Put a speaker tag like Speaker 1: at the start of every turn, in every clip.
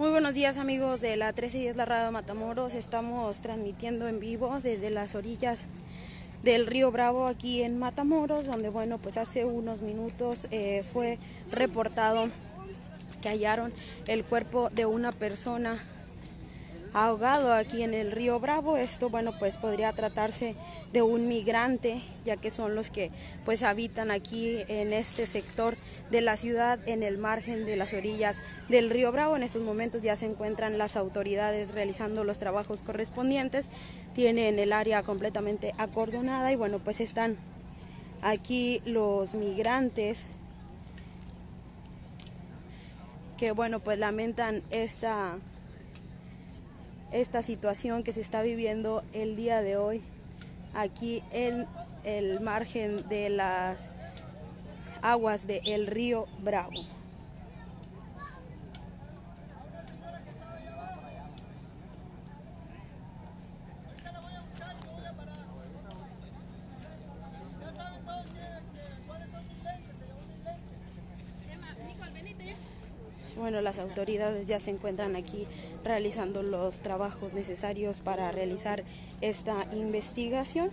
Speaker 1: Muy buenos días, amigos de la 1310 La Radio Matamoros. Estamos transmitiendo en vivo desde las orillas del río Bravo aquí en Matamoros, donde bueno, pues hace unos minutos fue reportado que hallaron el cuerpo de una persona ahogado aquí en el río Bravo. Esto bueno, pues podría tratarse de un migrante, ya que son los que pues habitan aquí en este sector de la ciudad, en el margen de las orillas del río Bravo. En estos momentos ya se encuentran las autoridades realizando los trabajos correspondientes, tienen el área completamente acordonada y bueno, pues están aquí los migrantes que bueno, pues lamentan esta situación que se está viviendo el día de hoy aquí en el margen de las aguas del río Bravo. Bueno, las autoridades ya se encuentran aquí realizando los trabajos necesarios para realizar esta investigación.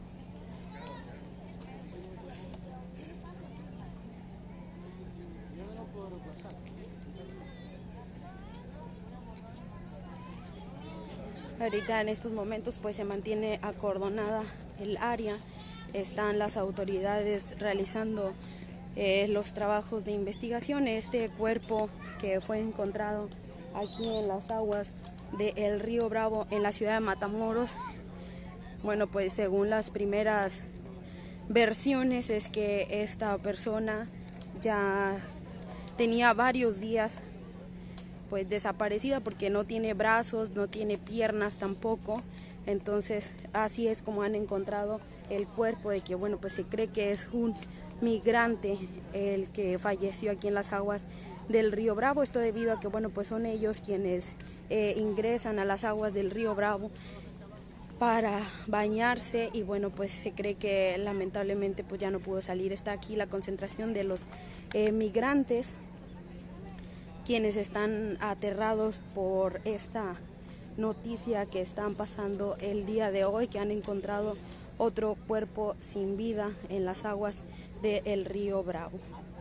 Speaker 1: Ahorita en estos momentos pues se mantiene acordonada el área, están las autoridades realizando los trabajos de investigación. Este cuerpo que fue encontrado aquí en las aguas del río Bravo en la ciudad de Matamoros, bueno, pues según las primeras versiones es que esta persona ya tenía varios días pues desaparecida, porque no tiene brazos, no tiene piernas tampoco. Entonces así es como han encontrado el cuerpo, de que bueno, pues se cree que es un migrante el que falleció aquí en las aguas del río Bravo. Esto debido a que bueno, pues son ellos quienes ingresan a las aguas del río Bravo para bañarse y bueno, pues se cree que lamentablemente pues ya no pudo salir. Está aquí la concentración de los migrantes, quienes están aterrados por esta noticia que están pasando el día de hoy, que han encontrado otro cuerpo sin vida en las aguas del río Bravo.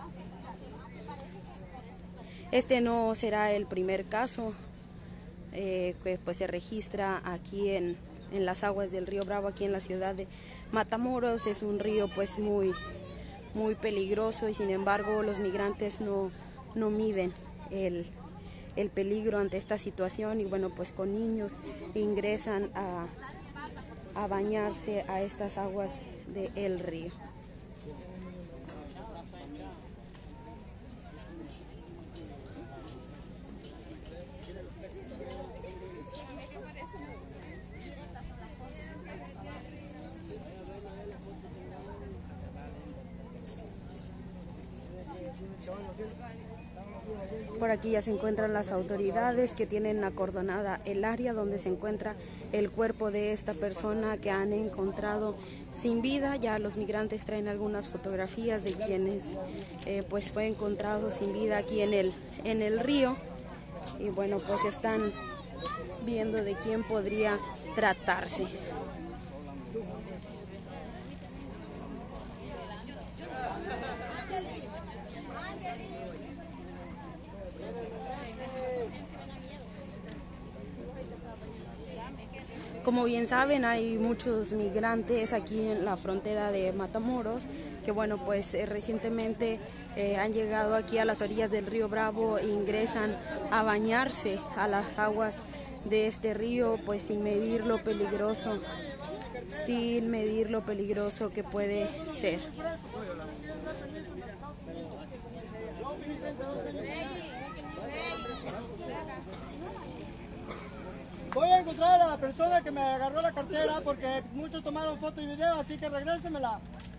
Speaker 1: Este no será el primer caso que pues se registra aquí en las aguas del río Bravo, aquí en la ciudad de Matamoros. Es un río pues muy peligroso y sin embargo los migrantes no miden el peligro ante esta situación y bueno, pues con niños ingresan a bañarse a estas aguas del río. Por aquí ya se encuentran las autoridades que tienen acordonada el área donde se encuentra el cuerpo de esta persona que han encontrado sin vida. Ya los migrantes traen algunas fotografías de quienes pues fue encontrado sin vida aquí en el río y bueno, pues están viendo de quién podría tratarse. Como bien saben, hay muchos migrantes aquí en la frontera de Matamoros que bueno, pues recientemente han llegado aquí a las orillas del río Bravo e ingresan a bañarse a las aguas de este río, pues sin medir lo peligroso que puede ser.
Speaker 2: Voy a encontrar a la persona que me agarró la cartera porque muchos tomaron foto y video, así que regrésemela.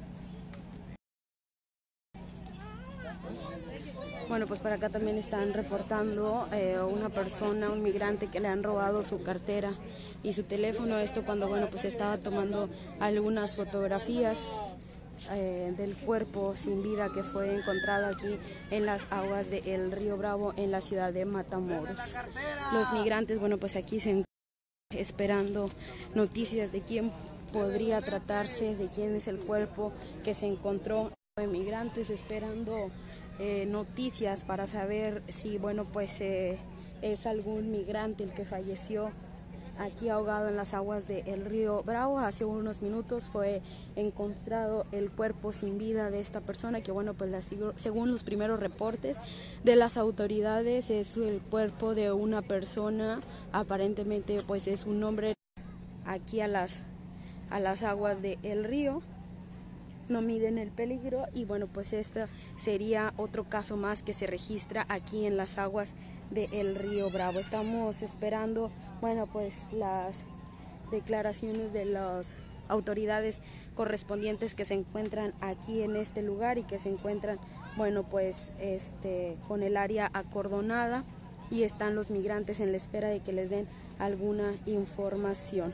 Speaker 1: Bueno, pues para acá también están reportando una persona, un migrante, que le han robado su cartera y su teléfono. Esto cuando bueno, pues estaba tomando algunas fotografías del cuerpo sin vida que fue encontrado aquí en las aguas del río Bravo en la ciudad de Matamoros. Los migrantes, bueno, pues aquí se encuentran esperando noticias de quién podría tratarse, de quién es el cuerpo que se encontró. Los migrantes esperando noticias para saber si, bueno, pues es algún migrante el que falleció aquí ahogado en las aguas del río Bravo. Hace unos minutos fue encontrado el cuerpo sin vida de esta persona que, bueno, pues según los primeros reportes de las autoridades es el cuerpo de una persona, aparentemente pues es un hombre. Aquí a las aguas del río no miden el peligro y, bueno, pues este sería otro caso más que se registra aquí en las aguas del río Bravo. Estamos esperando, bueno, pues las declaraciones de las autoridades correspondientes que se encuentran aquí en este lugar y que se encuentran, bueno, pues con el área acordonada, y están los migrantes en la espera de que les den alguna información.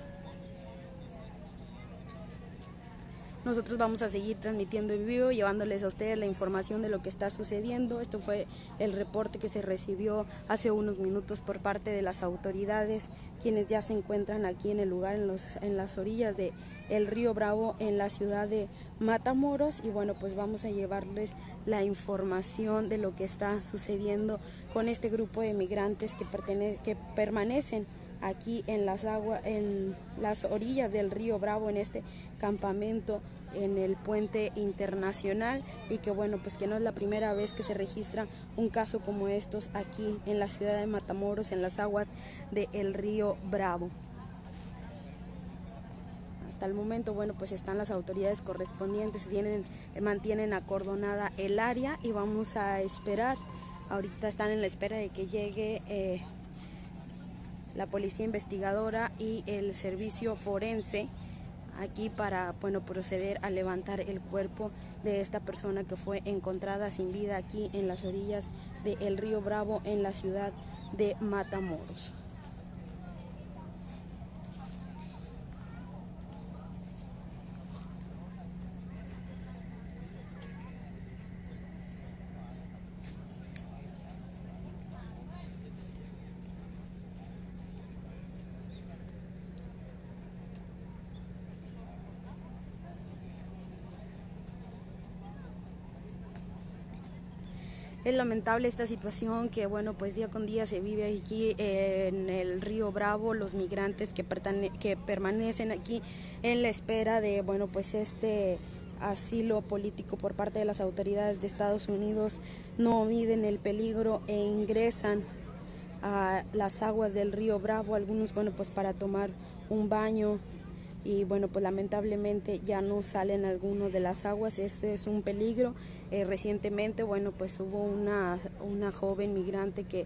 Speaker 1: Nosotros vamos a seguir transmitiendo en vivo, llevándoles a ustedes la información de lo que está sucediendo. Esto fue el reporte que se recibió hace unos minutos por parte de las autoridades, quienes ya se encuentran aquí en el lugar, en las orillas del río Bravo, en la ciudad de Matamoros. Y, bueno, pues vamos a llevarles la información de lo que está sucediendo con este grupo de migrantes que permanecen aquí en las orillas del río Bravo, en este campamento en el puente internacional, y que, bueno, pues que no es la primera vez que se registra un caso como estos aquí en la ciudad de Matamoros, en las aguas del río Bravo. Hasta el momento, bueno, pues están las autoridades correspondientes, mantienen acordonada el área y vamos a esperar. Ahorita están en la espera de que llegue la policía investigadora y el servicio forense aquí para, bueno, proceder a levantar el cuerpo de esta persona que fue encontrada sin vida aquí en las orillas del río Bravo en la ciudad de Matamoros. Es lamentable esta situación que, bueno, pues día con día se vive aquí en el río Bravo. Los migrantes que permanecen aquí en la espera de, bueno, pues asilo político por parte de las autoridades de Estados Unidos no miden el peligro e ingresan a las aguas del río Bravo, algunos, bueno, pues para tomar un baño, y, bueno, pues lamentablemente ya no salen algunos de las aguas. Este es un peligro. Recientemente, bueno, pues hubo una joven migrante que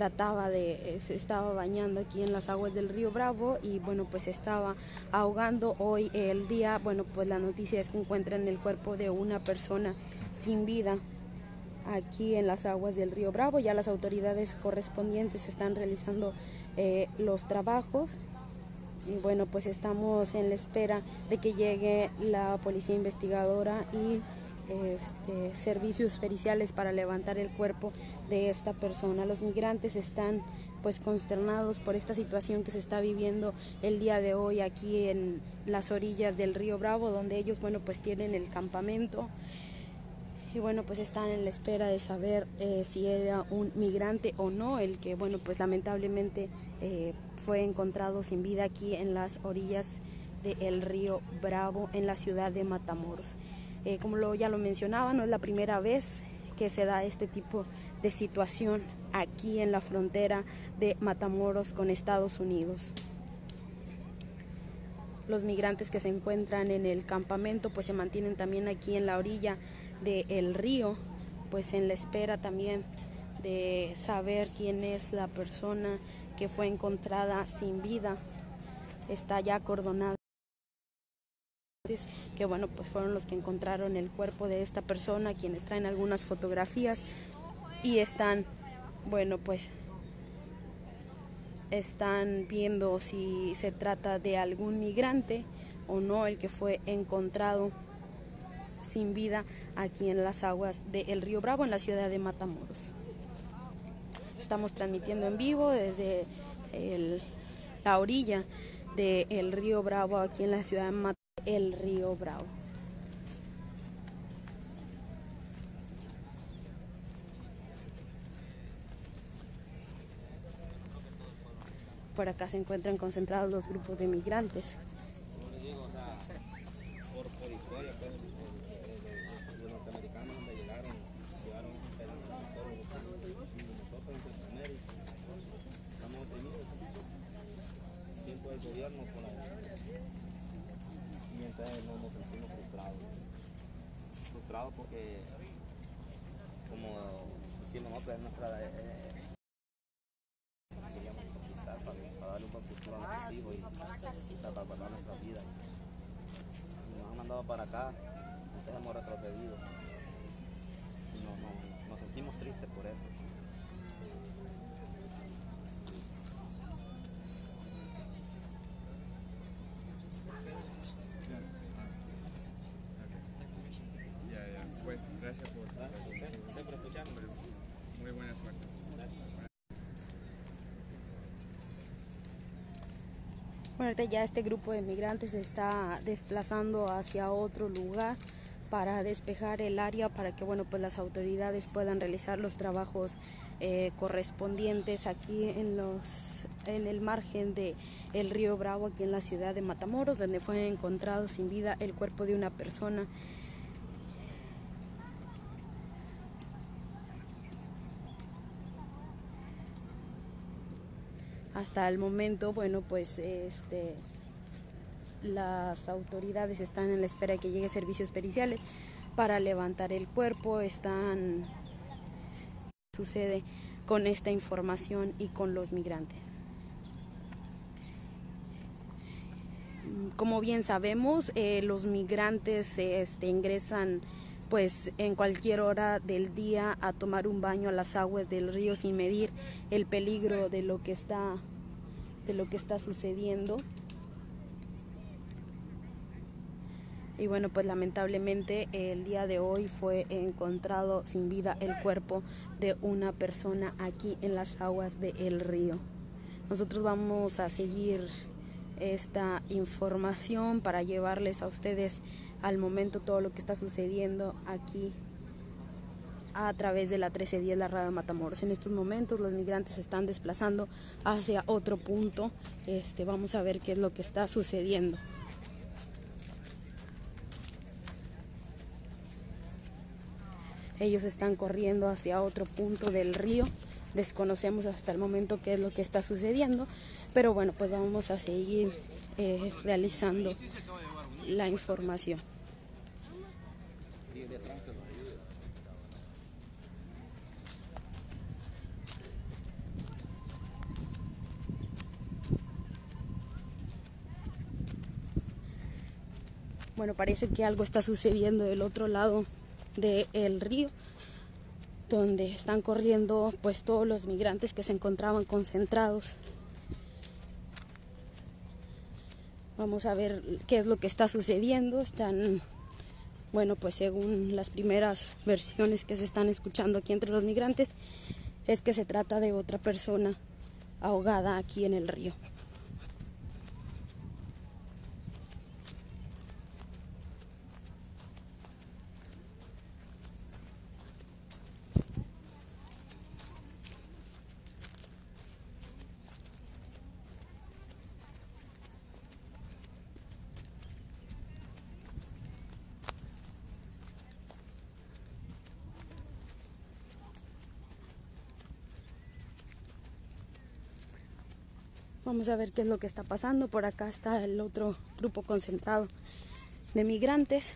Speaker 1: se estaba bañando aquí en las aguas del río Bravo y, bueno, pues estaba ahogando. Hoy el día, bueno, pues la noticia es que encuentran el cuerpo de una persona sin vida aquí en las aguas del río Bravo. Ya las autoridades correspondientes están realizando los trabajos. Y, bueno, pues estamos en la espera de que llegue la policía investigadora y servicios periciales para levantar el cuerpo de esta persona. Los migrantes están, pues, consternados por esta situación que se está viviendo el día de hoy aquí en las orillas del río Bravo, donde ellos, bueno, pues tienen el campamento. Y, bueno, pues están en la espera de saber si era un migrante o no el que, bueno, pues lamentablemente fue encontrado sin vida aquí en las orillas del río Bravo en la ciudad de Matamoros. Como ya lo mencionaba, no es la primera vez que se da este tipo de situación aquí en la frontera de Matamoros con Estados Unidos. Los migrantes que se encuentran en el campamento pues se mantienen también aquí en la orilla del río, pues en la espera también de saber quién es la persona que fue encontrada sin vida. Está ya acordonada, que, bueno, pues fueron los que encontraron el cuerpo de esta persona, quienes traen algunas fotografías y están, bueno, pues están viendo si se trata de algún migrante o no el que fue encontrado sin vida aquí en las aguas del río Bravo, en la ciudad de Matamoros. Estamos transmitiendo en vivo desde la orilla del río Bravo, aquí en la ciudad de Matamoros, el río Bravo. Por acá se encuentran concentrados los grupos de migrantes.
Speaker 3: Por historia, pues, los norteamericanos donde llegaron esperanza a nosotros en Centroamérica. Estamos oprimidos, siento el gobierno por la... Y entonces nos sentimos frustrados porque, como decimos, no, pues nuestra... queríamos conquistar para darle un buen futuro a nuestros hijos y salvaguardar nuestra vida. Nos han mandado para acá, entonces hemos retrocedido y nos sentimos tristes por eso.
Speaker 4: Pues gracias por
Speaker 3: escucharme.
Speaker 4: muy buena suerte.
Speaker 1: Bueno, ahorita ya este grupo de migrantes se está desplazando hacia otro lugar para despejar el área, para que bueno, pues las autoridades puedan realizar los trabajos correspondientes aquí en el margen del río Bravo, aquí en la ciudad de Matamoros, donde fue encontrado sin vida el cuerpo de una persona. Hasta el momento, bueno, pues las autoridades están en la espera de que llegue servicios periciales para levantar el cuerpo. Sucede con esta información y con los migrantes. Como bien sabemos, los migrantes ingresan pues en cualquier hora del día a tomar un baño a las aguas del río sin medir el peligro de lo que está sucediendo. Y bueno, pues lamentablemente el día de hoy fue encontrado sin vida el cuerpo de una persona aquí en las aguas del río. Nosotros vamos a seguir esta información para llevarles a ustedes al momento todo lo que está sucediendo aquí a través de la 1310, la radio de Matamoros. En estos momentos los migrantes se están desplazando hacia otro punto. Vamos a ver qué es lo que está sucediendo. Ellos están corriendo hacia otro punto del río. Desconocemos hasta el momento qué es lo que está sucediendo, pero bueno, pues vamos a seguir realizando la información. Bueno, parece que algo está sucediendo del otro lado del río, donde están corriendo pues todos los migrantes que se encontraban concentrados. Vamos a ver qué es lo que está sucediendo. Bueno, pues según las primeras versiones que se están escuchando aquí entre los migrantes, es que se trata de otra persona ahogada aquí en el río. Vamos a ver qué es lo que está pasando. Por acá está el otro grupo concentrado de migrantes.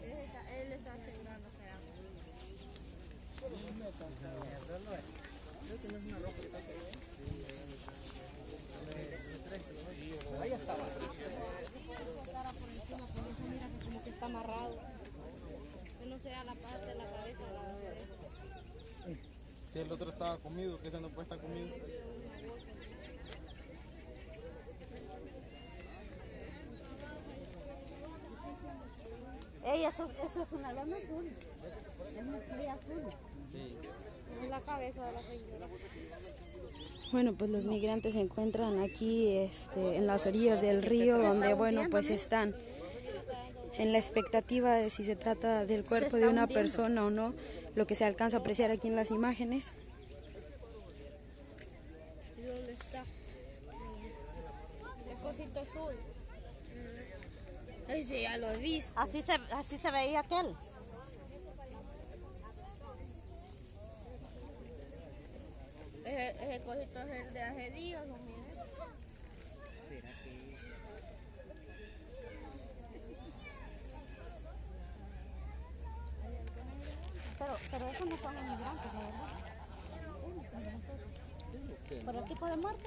Speaker 2: Él
Speaker 5: Mira que como que está amarrado. Que no sea la parte de la cabeza de la oreja.
Speaker 2: Si el otro estaba comido, que ese no puede estar comido.
Speaker 5: Ey, eso es una lona azul. Es una estrella azul. Es la cabeza de la señora.
Speaker 1: Bueno, pues los migrantes se encuentran aquí en las orillas del río, donde, bueno, pues están en la expectativa de si se trata del cuerpo de una persona o no, lo que se alcanza a apreciar aquí en las imágenes.
Speaker 5: ¿Y dónde está? El cosito azul. Ay, sí, ya lo he visto.
Speaker 6: Así se veía aquel.
Speaker 5: Ese cosito es el de hace días, ¿no? Mire.
Speaker 6: Pero esos no son inmigrantes, la verdad. ¿Por el tipo de muerte?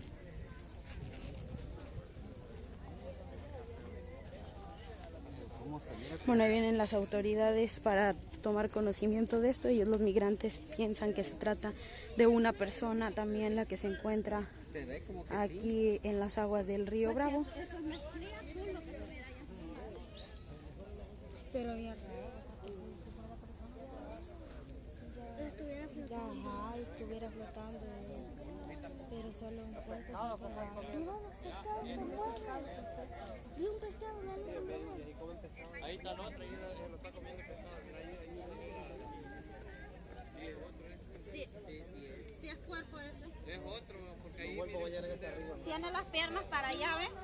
Speaker 1: Bueno, ahí vienen las autoridades para tomar conocimiento de esto. Ellos, los migrantes, piensan que se trata de una persona también la que se encuentra aquí en las aguas del río Bravo.
Speaker 5: Pero ya estuviera flotando, pero solo un puente. Y un pescado,
Speaker 3: Ahí está el otro, ahí lo está comiendo pescado.
Speaker 6: Sí es cuerpo ese.
Speaker 3: Es otro, porque ahí
Speaker 6: Tiene las piernas para allá, ¿ves?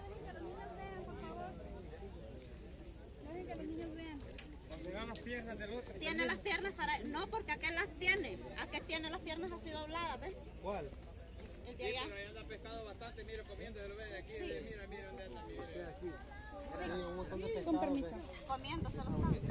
Speaker 6: Tiene las piernas para... No, porque aquel las tiene. Aquel tiene las piernas así dobladas, ¿ves?
Speaker 2: ¿Cuál?
Speaker 6: El de allá.
Speaker 3: pero ahí anda pescado bastante, mira, comiendo, se lo ve de aquí, mira dónde anda, mira.
Speaker 1: Con permiso.
Speaker 6: Comiendo, se lo sabe.